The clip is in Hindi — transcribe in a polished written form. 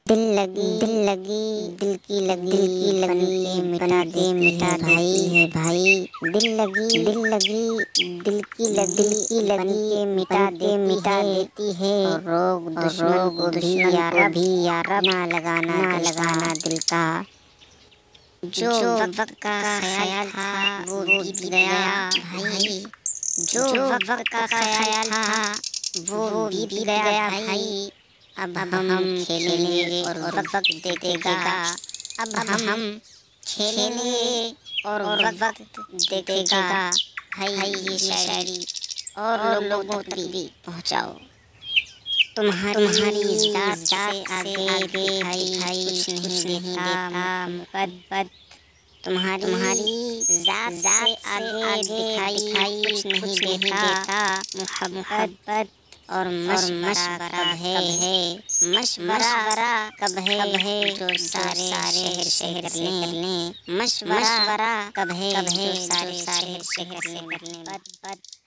दिल लगी दिल की लगी मिटा देती है भाई। दिल लगी दिल की लगी मिटा देती है। और रोग दुश्मन को भी यारब ना लगाना दिल का। जो वक्त का ख्याल था वो बीत गया भाई। जो वक्त का ख्याल था वो बीत गया भाई। अब हम खेलेंगे और वक्त देखेगा। अब हम खेलेंगे और वक्त देखेगा भाई। ये शायरी और लोगों तक भी पहुँचाओ। तुम्हारी जात से आगे दिखाई कुछ नहीं देता मुहब्बत। तुम्हारी जात से आगे दिखाई कुछ नहीं देता मुहब्बत। और मशवरा कब है जो सारे शहर से करने। मशवरा कब है जो सारे शहर से करने।